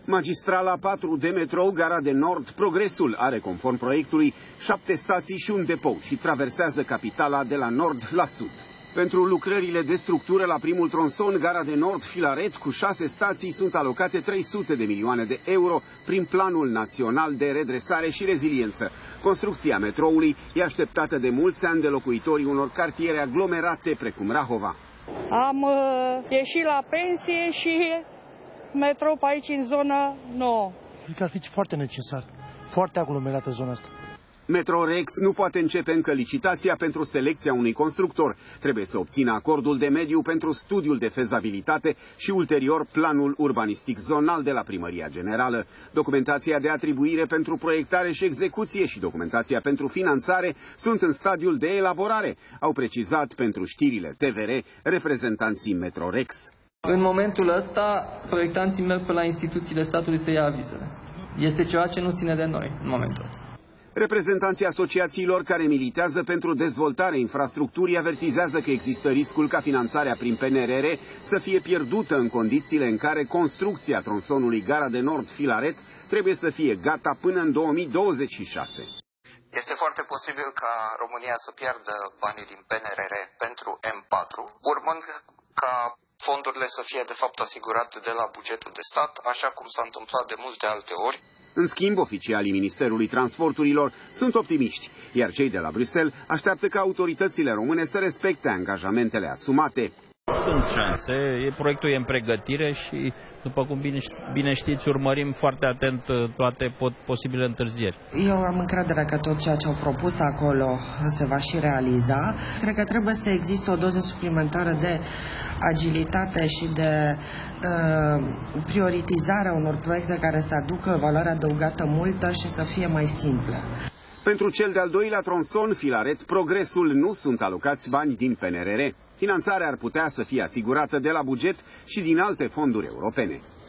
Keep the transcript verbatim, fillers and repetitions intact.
Magistrala patru de metrou, Gara de Nord, Progresul are, conform proiectului, șapte stații și un depou și traversează capitala de la nord la sud. Pentru lucrările de structură la primul tronson, Gara de Nord, Filaret, cu șase stații, sunt alocate trei sute de milioane de euro prin Planul Național de Redresare și Reziliență. Construcția metroului e așteptată de mulți ani de locuitorii unor cartiere aglomerate precum Rahova. Am uh, ieșit la pensie și metrou pe aici în zonă nouă. Cred că ar fi foarte necesar, foarte aglomerată zona asta. Metrorex nu poate începe încă licitația pentru selecția unui constructor. Trebuie să obțină acordul de mediu pentru studiul de fezabilitate și ulterior planul urbanistic zonal de la Primăria Generală. Documentația de atribuire pentru proiectare și execuție și documentația pentru finanțare sunt în stadiul de elaborare, au precizat pentru știrile T V R reprezentanții Metrorex. În momentul ăsta, proiectanții merg pe la instituțiile statului să ia avizele. Este ceva ce nu ține de noi în momentul ăsta. Reprezentanții asociațiilor care militează pentru dezvoltarea infrastructurii avertizează că există riscul ca finanțarea prin P N R R să fie pierdută în condițiile în care construcția tronsonului Gara de Nord-Filaret trebuie să fie gata până în două mii douăzeci și șase. Este foarte posibil ca România să piardă banii din P N R R pentru M patru, urmând ca fondurile să fie de fapt asigurate de la bugetul de stat, așa cum s-a întâmplat de multe alte ori. În schimb, oficialii Ministerului Transporturilor sunt optimiști, iar cei de la Bruxelles așteaptă ca autoritățile române să respecte angajamentele asumate. Sunt șanse, proiectul e în pregătire și, după cum bine, bine știți, urmărim foarte atent toate pot, posibile întârzieri. Eu am încredere că tot ceea ce au propus acolo se va și realiza. Cred că trebuie să existe o doză suplimentară de agilitate și de uh, prioritizare a unor proiecte care să aducă valoare adăugată multă și să fie mai simple. Pentru cel de-al doilea tronson, Filaret, Progresul, nu sunt alocați bani din P N R R. Finanțarea ar putea să fie asigurată de la buget și din alte fonduri europene.